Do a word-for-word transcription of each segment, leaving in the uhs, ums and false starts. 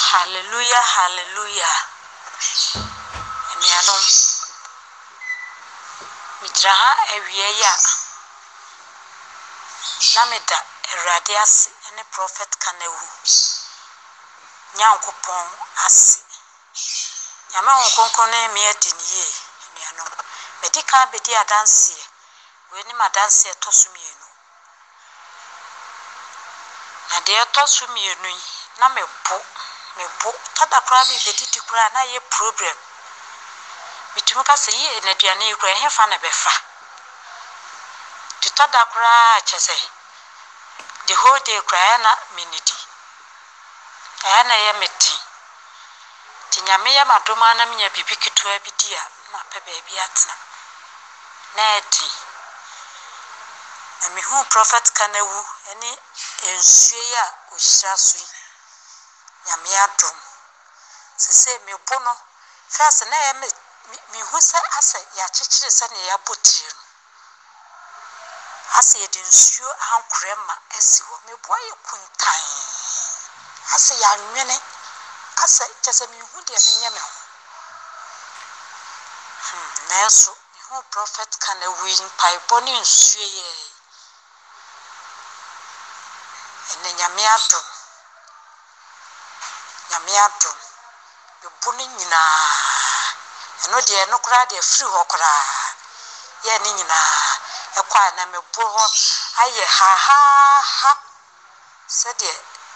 Hallelujah, hallelujah. Emianom. Midraha ewiya. Nameda Erade ase ene prophet Kanewu. Nyankopon ase. Nyame wonkonkon na me adiniye emianom. Medika bedi adanse. We ni madanse tosumienu. Na de tosumienu yi na mebo mebo tada kra me bedidi kra na ye problem. Bitumi ka se yi na duane kra he fa na befa. Tada kra chese. The whole day kra na minidi. Ana ye meti. Tinyame ya madoma na minya bibi ketua bidia na pe baabi atena. Na edi. Na mi hu prophet Kanewu ene ensue ya ohyira so yi. Nyame adom. Sese me bono first na ye me mi hu se ase ya chechire se na ya botire. Ase yedi nsuo ankrema asi wo me boye kuntan ase ya nwene ase chese mi hu de me nyame ho hmm neso mi hu prophet Kanewu in pai boni nsuo ye ene nyame adom nyame adom be boni nyina eno de eno kra de free ho kra ye ni nyina ekwa na mebo ho aye ha ha ha sede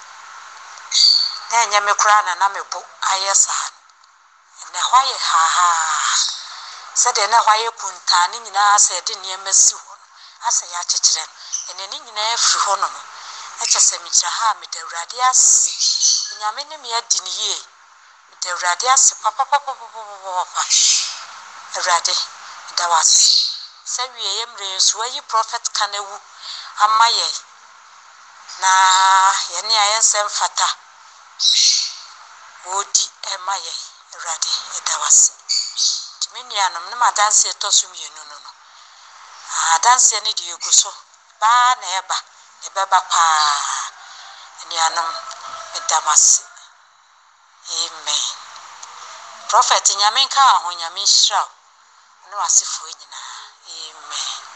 na nyame kura na na mebo aye sa na ho aye ha ha sede na ho aye kuntane nyina asa de ne masi ho asa ya chechire ene ni nyina afri ho no eche se mi jira ha me Awurade ase nyame ne me adi ne ye me Awurade ase papa papa papa Awurade da wase Sawi yemre so yi prophet Kanewu amaye na ye ne ayensem fata odi emaye Awurade edawase timini anom ne madanse tosum yenu no no adanse ne de yeguso ba na eba ne beba pa ni anom edamase amen prophet nyame ka ho nyame hira no asefo nyina amen.